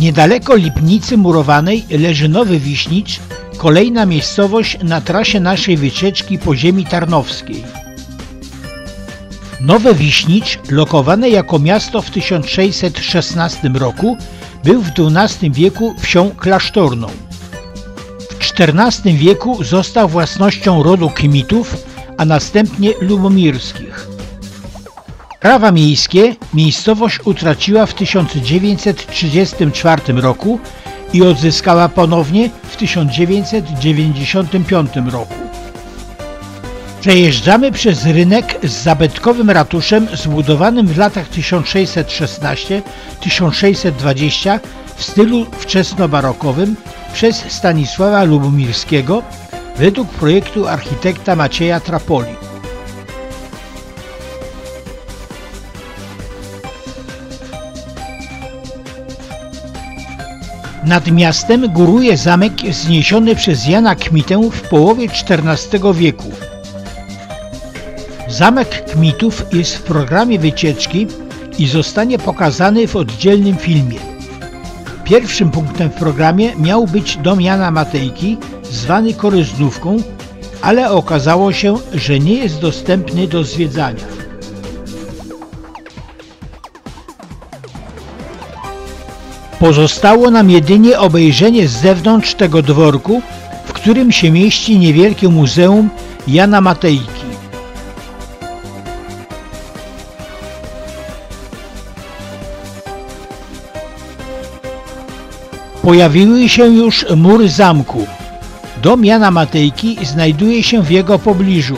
Niedaleko Lipnicy Murowanej leży Nowy Wiśnicz, kolejna miejscowość na trasie naszej wycieczki po ziemi tarnowskiej. Nowy Wiśnicz, lokowane jako miasto w 1616 roku, był w XII wieku wsią klasztorną. W XIV wieku został własnością rodu Kmitów, a następnie Lubomirskich. Prawa miejskie miejscowość utraciła w 1934 roku i odzyskała ponownie w 1995 roku. Przejeżdżamy przez rynek z zabytkowym ratuszem zbudowanym w latach 1616–1620 w stylu wczesnobarokowym przez Stanisława Lubomirskiego według projektu architekta Macieja Trapoli. Nad miastem góruje zamek zniesiony przez Jana Kmitę w połowie XIV wieku. Zamek Kmitów jest w programie wycieczki i zostanie pokazany w oddzielnym filmie. Pierwszym punktem w programie miał być dom Jana Matejki, zwany Koryznówką, ale okazało się, że nie jest dostępny do zwiedzania. Pozostało nam jedynie obejrzenie z zewnątrz tego dworku, w którym się mieści niewielkie muzeum Jana Matejki. Pojawiły się już mury zamku. Dom Jana Matejki znajduje się w jego pobliżu.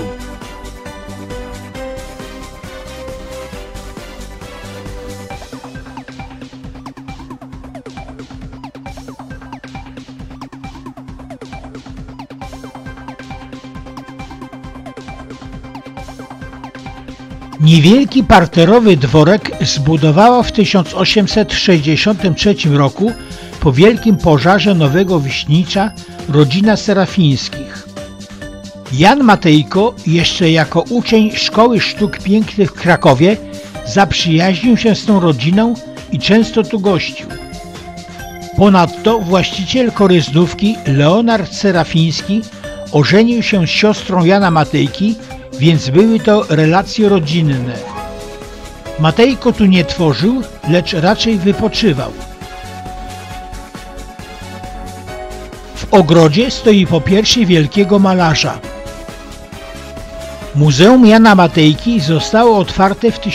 Niewielki parterowy dworek zbudowała w 1863 roku po wielkim pożarze Nowego Wiśnicza rodzina Serafińskich. Jan Matejko jeszcze jako uczeń Szkoły Sztuk Pięknych w Krakowie zaprzyjaźnił się z tą rodziną i często tu gościł. Ponadto właściciel Koryznówki Leonard Serafiński ożenił się z siostrą Jana Matejki, więc były to relacje rodzinne. Matejko tu nie tworzył, lecz raczej wypoczywał. W ogrodzie stoi popiersie wielkiego malarza. Muzeum Jana Matejki zostało otwarte w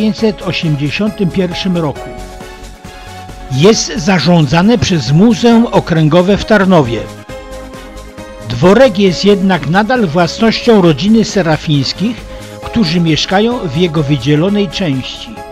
1981 roku. Jest zarządzane przez Muzeum Okręgowe w Tarnowie. Dworek jest jednak nadal własnością rodziny Serafińskich, którzy mieszkają w jego wydzielonej części.